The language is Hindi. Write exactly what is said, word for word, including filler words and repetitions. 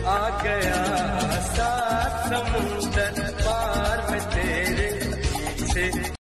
आ गया सात समुंदर पार में तेरे पीछे।